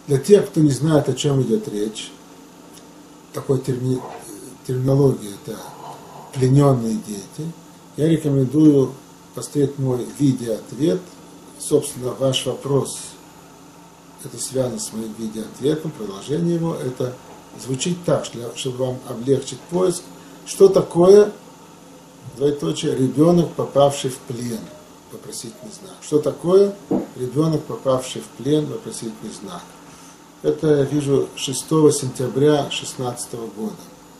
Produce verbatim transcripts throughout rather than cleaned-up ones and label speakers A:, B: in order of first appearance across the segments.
A: Для тех, кто не знает, о чем идет речь, такой терми, терминология – это плененные дети, я рекомендую посмотреть мой видеоответ. Собственно, ваш вопрос, это связано с моим видеоответом, продолжение его, это звучит так, чтобы вам облегчить поиск. Что такое, двоеточие, ребенок, попавший в плен? Вопросительный знак. Что такое ребенок, попавший в плен? Вопросительный знак. Это я вижу шестого сентября две тысячи шестнадцатого года.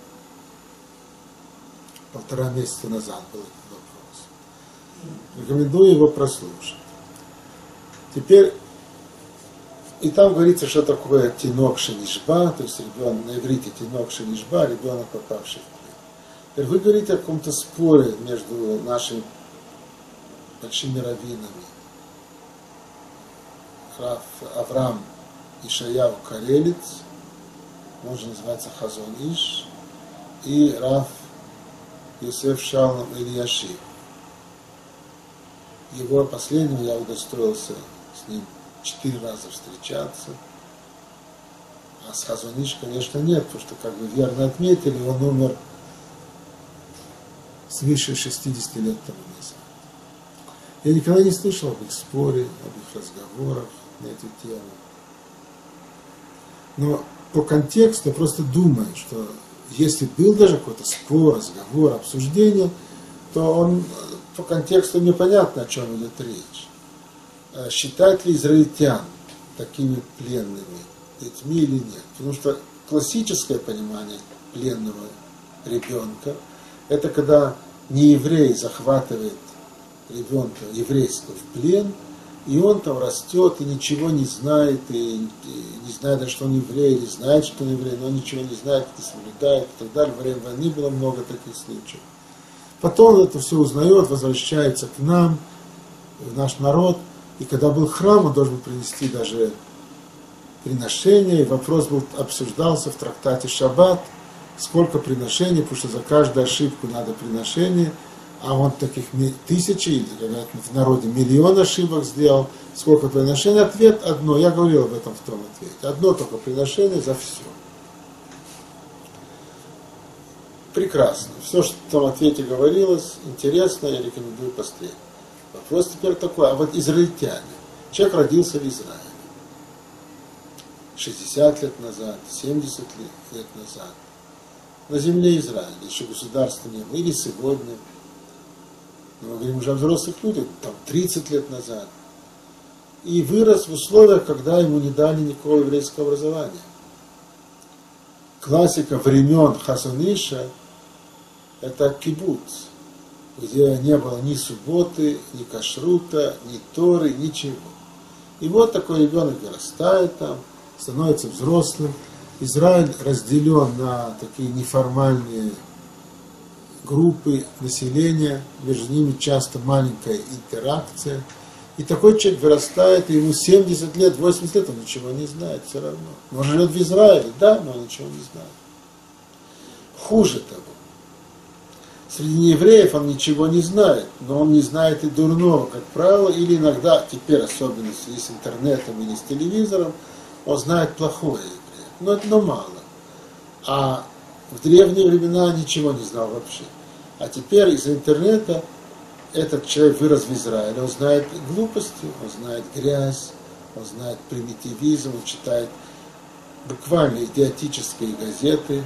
A: Полтора месяца назад был этот вопрос. Рекомендую его прослушать. Теперь, и там говорится, что такое тинок шенишба, то есть ребенок, на иврите тинок шенишба, ребенок, попавший в плен. Теперь вы говорите о каком-то споре между нашими большими раввинами, Рав Авраам Ишаяу Карелец, он же называется Хазон Иш, и Рав Йосеф Шалом Ильяши. Его последнего я удостоился с ним четыре раза встречаться, а с Хазон Иш, конечно, нет, потому что, как вы верно отметили, он умер свыше шестидесяти лет тому назад. Я никогда не слышал об их споре, об их разговорах на эту тему. Но по контексту я просто думаю, что если был даже какой-то спор, разговор, обсуждение, то он по контексту непонятно, о чем идет речь. Считать ли израильтян такими пленными детьми или нет? Потому что классическое понимание пленного ребенка – это когда нееврей захватывает ребенка еврейского в плен, и он там растет и ничего не знает, и, и не знает даже, что он еврей, или знает, что он еврей, но он ничего не знает, не соблюдает и так далее. Во время войны было много таких случаев. Потом он это все узнает, возвращается к нам, в наш народ, и когда был храм, он должен был принести даже приношение, и вопрос был, обсуждался в трактате Шаббат, сколько приношений, потому что за каждую ошибку надо приношение, а он таких тысячи, или говорят, в народе миллион ошибок сделал, сколько приношений. Ответ одно, я говорил об этом в том ответе, одно только приношение за все. Прекрасно. Все, что в том ответе говорилось, интересно, я рекомендую посмотреть. Вопрос теперь такой, а вот израильтяне, человек родился в Израиле шестьдесят лет назад, семьдесят лет назад, на земле Израиля, еще государства не было, или сегодня, но мы говорим уже о взрослых людях, там тридцать лет назад, и вырос в условиях, когда ему не дали никакого еврейского образования. Классика времен Хазон Иша – это кибуц, где не было ни субботы, ни кашрута, ни торы, ничего. И вот такой ребенок вырастает там, становится взрослым. Израиль разделен на такие неформальные группы населения, между ними часто маленькая интеракция. И такой человек вырастает, и ему семьдесят лет, восемьдесят лет, он ничего не знает все равно. Он живет в Израиле, да, но он ничего не знает. Хуже того, среди неевреев он ничего не знает, но он не знает и дурного, как правило, или иногда, теперь особенно в связи с интернетом или с телевизором, он знает плохое евреев, но это но мало. А в древние времена ничего не знал вообще. А теперь из-за интернета этот человек вырос в Израиле, он знает глупости, он знает грязь, он знает примитивизм, он читает буквально идиотические газеты,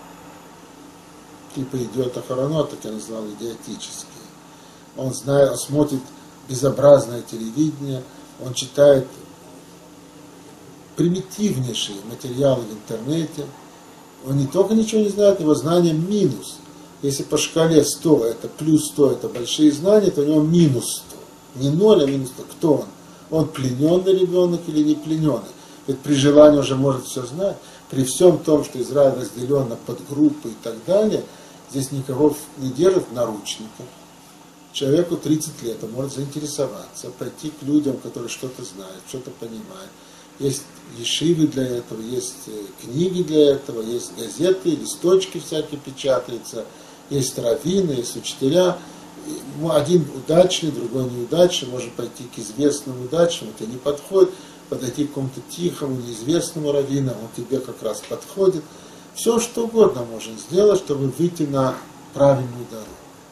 A: типа «Идиот Ахаронот», так я назвал идиотические. Он знает, он смотрит безобразное телевидение, он читает примитивнейшие материалы в интернете. Он не только ничего не знает, его знания минус. Если по шкале сто это плюс сто, это большие знания, то у него минус сто. Не ноль, а минус сто. Кто он? Он плененный ребенок или не плененный? Ведь при желании уже может все знать. При всем том, что Израиль разделен на подгруппы и так далее, здесь никого не держат в наручниках. Человеку тридцать лет, он может заинтересоваться, пойти к людям, которые что-то знают, что-то понимают. Есть ешивы для этого, есть книги для этого, есть газеты, листочки всякие печатаются, есть раввины, есть учителя. Один удачный, другой неудачный, может пойти к известному удачному, это не подходит. подойти к какому-то тихому, неизвестному раввину, он тебе как раз подходит. Все, что угодно можно сделать, чтобы выйти на правильную дорогу.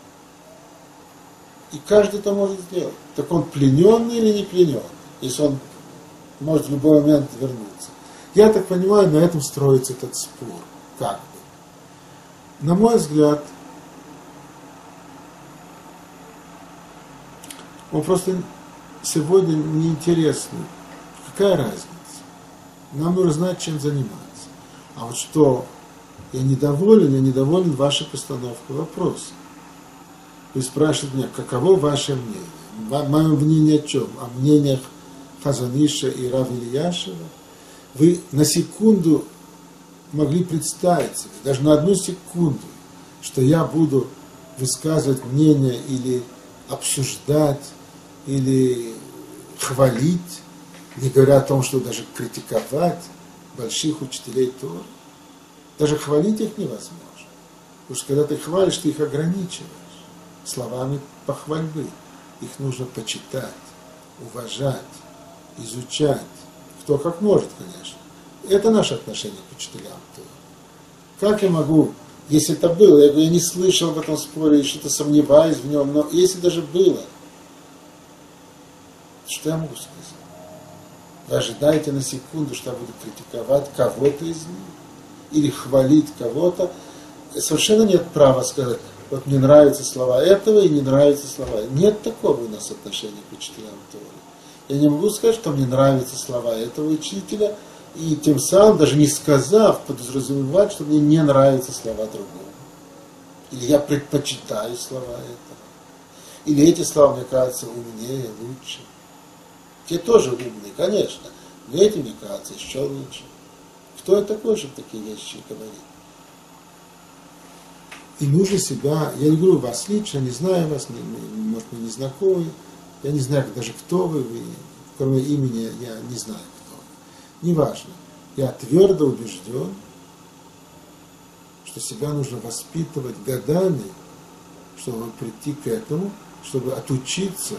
A: И каждый это может сделать. Так он плененный или не плененный, если он может в любой момент вернуться. Я так понимаю, на этом строится этот спор. Как бы. На мой взгляд, он просто сегодня неинтересный. Какая разница? Нам нужно знать, чем заниматься. А вот что я недоволен, я недоволен вашей постановкой вопроса. Вы спрашиваете меня, каково ваше мнение? Мое мнение о чем? О мнениях Хазон Иша и Рав Ильяшева? Вы на секунду могли представить себе, даже на одну секунду, что я буду высказывать мнение или обсуждать, или хвалить, не говоря о том, что даже критиковать больших учителей Торы. Даже хвалить их невозможно. Потому что когда ты хвалишь, ты их ограничиваешь словами похвальбы. Их нужно почитать, уважать, изучать. Кто как может, конечно. Это наше отношение к учителям Торы. Как я могу, если это было, я, я не слышал в этом споре, и что-то сомневаюсь в нем, но если даже было, что я могу сказать? Вы ожидаете на секунду, что я буду критиковать кого-то из них? Или хвалить кого-то? Совершенно нет права сказать, вот мне нравятся слова этого и не нравятся слова. Нет такого у нас отношения к учителям Торы. Я не могу сказать, что мне нравятся слова этого учителя, и тем самым, даже не сказав, подразумевать, что мне не нравятся слова другого. Или я предпочитаю слова этого. Или эти слова мне кажутся умнее, лучше. Те тоже умные, конечно, но эти, мне кажется, еще лучше. Кто я такой, чтобы такие вещи говорить? И нужно себя, я не говорю вас лично, не знаю вас, не, может, мы не знакомы, я не знаю даже, кто вы, вы, кроме имени я не знаю, кто вы. Неважно. Я твердо убежден, что себя нужно воспитывать годами, чтобы прийти к этому, чтобы отучиться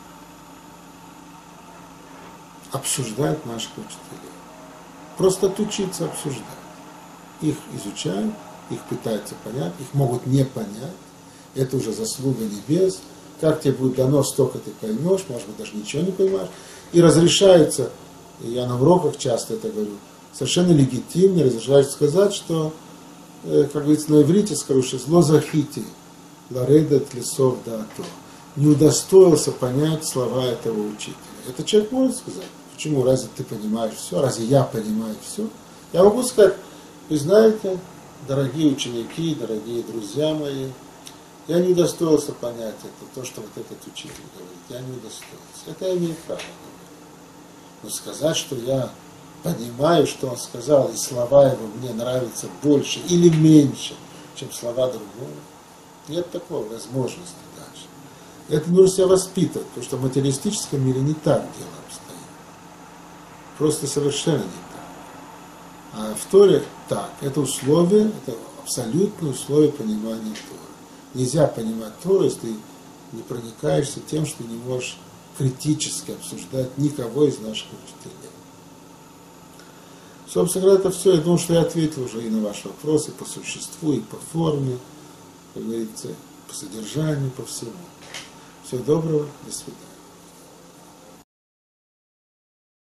A: обсуждать наших учителей. Просто отучиться обсуждать. Их изучают, их пытаются понять, их могут не понять. Это уже заслуга небес. Как тебе будет дано, столько ты поймешь, может быть, даже ничего не понимаешь. И разрешается, и я на уроках часто это говорю, совершенно легитимно разрешается сказать, что, как говорится на иврите, скажу, что зло захити, ларедат лесов даато. Не удостоился понять слова этого учителя. Это человек может сказать. Почему? Разве ты понимаешь все? Разве я понимаю все? Я могу сказать, вы знаете, дорогие ученики, дорогие друзья мои, я не удостоился понять это, то, что вот этот учитель говорит. Я не удостоился. Это я имею право говорить. Но сказать, что я понимаю, что он сказал, и слова его мне нравятся больше или меньше, чем слова другого, нет такой возможности дальше. Это нужно себя воспитывать, потому что в материалистическом мире не так дело обстоит. Просто совершенно не так. А в Торе так. Это условие, это абсолютное условие понимания Торы. Нельзя понимать Тору, если ты не проникаешься тем, что не можешь критически обсуждать никого из наших учителей. Собственно говоря, это все. Я думаю, что я ответил уже и на ваши вопросы по существу, и по форме, как говорится, по содержанию, по всему. Всего доброго, до свидания.